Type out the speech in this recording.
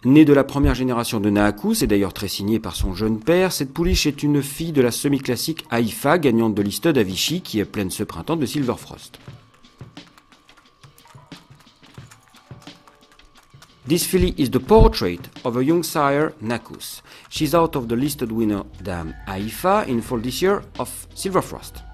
Née de la première génération de Naakus et d'ailleurs très signée par son jeune père, cette pouliche est une fille de la semi-classique Haïfa, gagnante de l'Istud à Vichy, qui est pleine ce printemps de Silverfrost. This filly is the portrait of a young sire, Naakus. She's out of the listed winner Dame Haïfa in fall this year of Silverfrost.